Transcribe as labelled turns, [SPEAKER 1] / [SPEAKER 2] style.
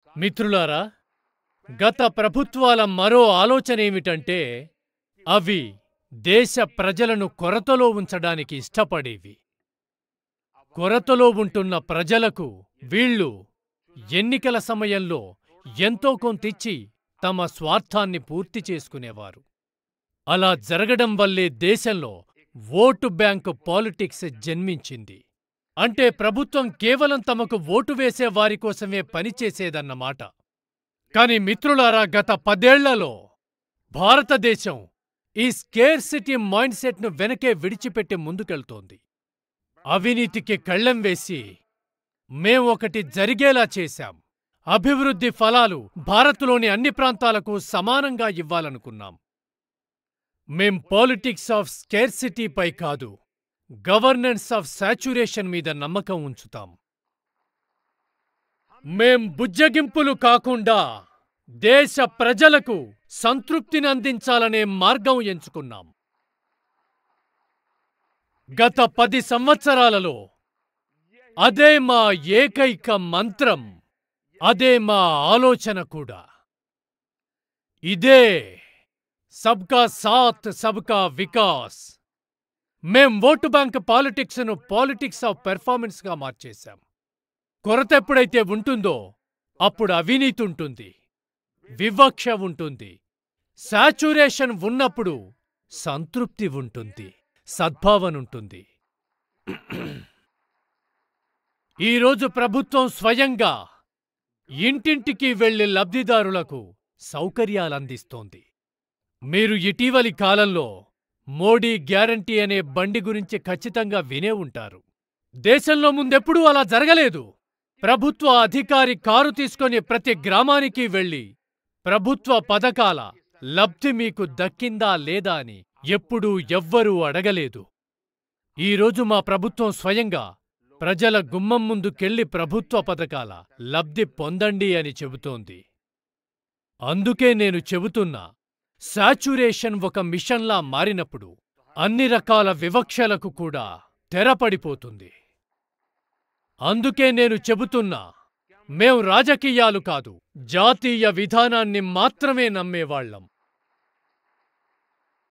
[SPEAKER 1] మిత్రులారా, గత ప్రభుత్వాల మరో ఆలోచనేమిటంటే అవి దేశ ప్రజలను కొరతలో ఉంచడానికి ఇష్టపడేవి. కొరతలో ఉంటున్న ప్రజలకు వీళ్ళు ఎన్నికల సమయంలో ఎంతో కొంతిచ్చి తమ స్వార్థాన్ని పూర్తి చేసుకునేవారు. అలా జరగడం వల్లే దేశంలో ఓటు బ్యాంకు పాలిటిక్స్ జన్మించింది. అంటే ప్రభుత్వం కేవలం తమకు ఓటు వేసే వారి కోసమే పనిచేసేదన్నమాట. కాని మిత్రులారా, గత 10 ఏళ్లలో భారతదేశం ఈ స్కేర్సిటీ మైండ్ సెట్ను వెనకే విడిచిపెట్టి ముందుకెళ్తోంది. అవినీతికి కళ్ళెం వేసి మేం ఒకటి జరిగేలా చేశాం. అభివృద్ధి ఫలాలు భారత్లోని అన్ని ప్రాంతాలకు సమానంగా ఇవ్వాలనుకున్నాం. మేం పాలిటిక్స్ ఆఫ్ స్కేర్సిటీపై కాదు, గవర్నెన్స్ ఆఫ్ సాచ్యురేషన్ మీద నమ్మకం ఉంచుతాం. మేం బుజ్జగింపులు కాకుండా దేశ ప్రజలకు సంతృప్తిని అందించాలనే మార్గం ఎంచుకున్నాం. గత 10 సంవత్సరాలలో అదే మా ఏకైక మంత్రం, అదే మా ఆలోచన కూడా. ఇదే సబ్కా సాత్ సబ్కా వికాస్. మేం ఓటు బ్యాంక్ పాలిటిక్స్ను పాలిటిక్స్ ఆఫ్ పెర్ఫార్మెన్స్గా మార్చేశాం. కొరత ఎప్పుడైతే ఉంటుందో అప్పుడు అవినీతి ఉంటుంది, వివక్ష ఉంటుంది. సాచ్యురేషన్ ఉన్నప్పుడు సంతృప్తి ఉంటుంది, సద్భావనుంటుంది. ఈరోజు ప్రభుత్వం స్వయంగా ఇంటింటికి వెళ్లి లబ్ధిదారులకు సౌకర్యాలందిస్తోంది. మీరు ఇటీవలి కాలంలో మోడీ గ్యారంటీ అనే బండి గురించి ఖచ్చితంగా వినే ఉంటారు. దేశంలో ముందెప్పుడూ అలా జరగలేదు. ప్రభుత్వ అధికారి కారు తీసుకొని ప్రతి గ్రామానికి వెళ్లి ప్రభుత్వ పథకాల లబ్ధి మీకు దక్కిందా లేదా అని ఎప్పుడూ ఎవ్వరూ అడగలేదు. ఈరోజు మా ప్రభుత్వం స్వయంగా ప్రజల గుమ్మం ముందుకెళ్లి ప్రభుత్వ పథకాల లబ్ధి పొందండి అని చెబుతోంది. అందుకే నేను చెబుతున్నా, సాచ్యురేషన్ ఒక మిషన్లా మారినప్పుడు అన్ని రకాల వివక్షలకు కూడా తెరపడిపోతుంది. అందుకే నేను చెబుతున్నా, మేం రాజకీయాలు కాదు, జాతీయ విధానాన్ని మాత్రమే నమ్మేవాళ్లం.